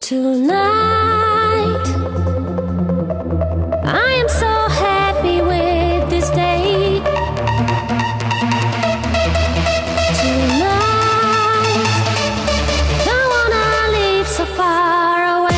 Tonight, I am so happy with this day. Tonight, don't wanna leave so far away.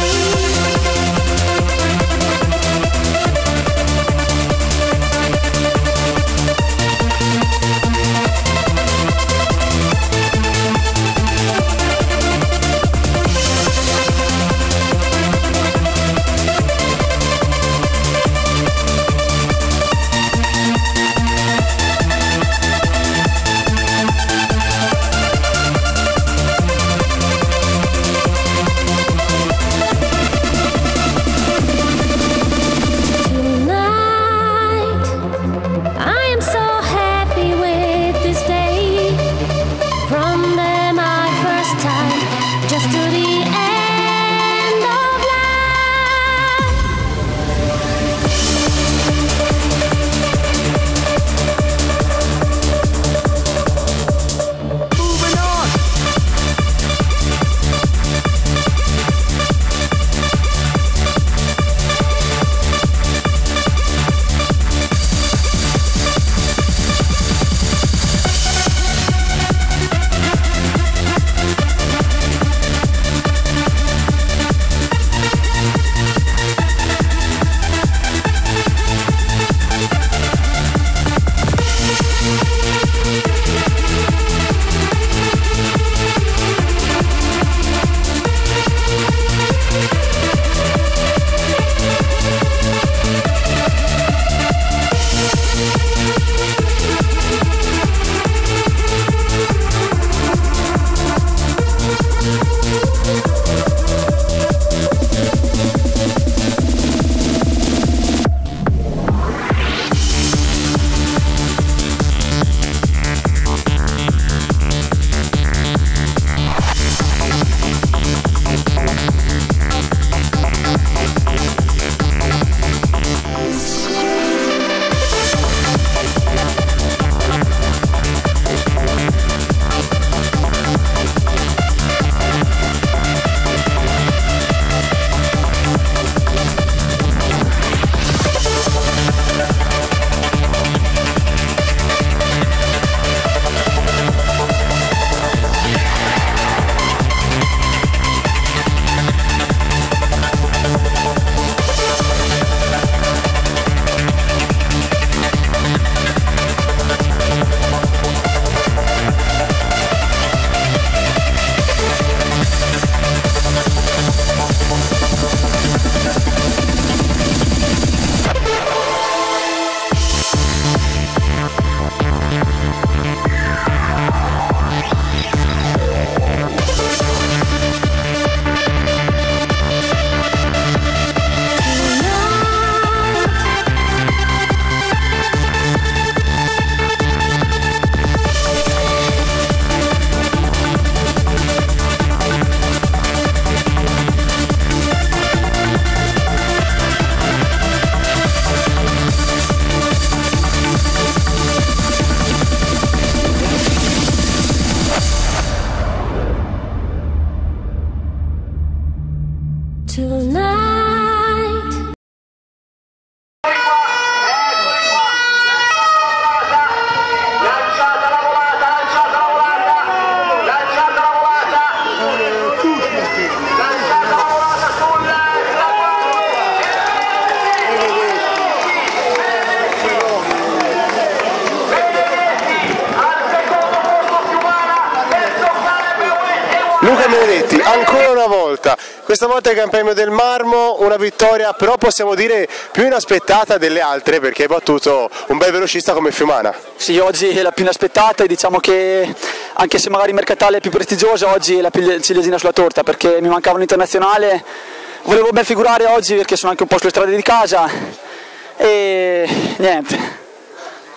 Luca Benedetti, ancora una volta, questa volta il Gran Premio del Marmo, una vittoria però possiamo dire più inaspettata delle altre perché hai battuto un bel velocista come Fiumana. Sì, oggi è la più inaspettata e diciamo che anche se magari Mercatale è più prestigiosa, oggi è la più ciliegina sulla torta perché mi mancava un internazionale, volevo ben figurare oggi perché sono anche un po' sulle strade di casa e niente.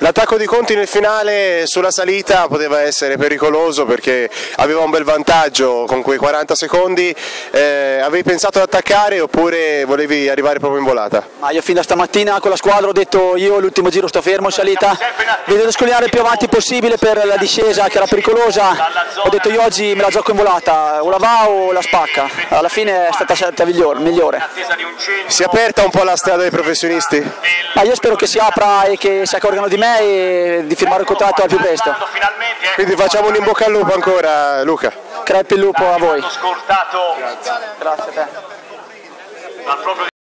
L'attacco di Conti nel finale sulla salita poteva essere pericoloso perché aveva un bel vantaggio con quei 40 secondi, avevi pensato ad attaccare oppure volevi arrivare proprio in volata? Ma io fin da stamattina con la squadra ho detto io l'ultimo giro sto fermo in salita, vi devo scogliare il più avanti possibile per la discesa che era pericolosa, ho detto io oggi me la gioco in volata, o la va o la spacca, alla fine è stata la scelta migliore. Si è aperta un po' la strada dei professionisti? Ma io spero che si apra e che si accorgano di me e di firmare un contratto al più presto. Quindi facciamo un in bocca al lupo ancora, Luca. Crepi il lupo a voi. Grazie a te.